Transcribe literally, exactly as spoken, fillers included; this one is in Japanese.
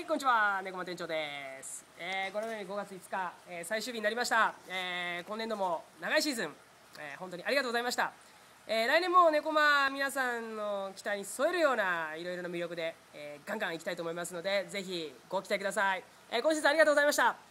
こんにちは、猫間店長です。えー、このようにごがついつか、えー、最終日になりました。えー、今年度も長いシーズン、えー、本当にありがとうございました。えー、来年も猫間皆さんの期待に添えるようないろいろな魅力で、えー、ガンガンいきたいと思いますので、ぜひご期待ください。えー、今シーズンありがとうございました。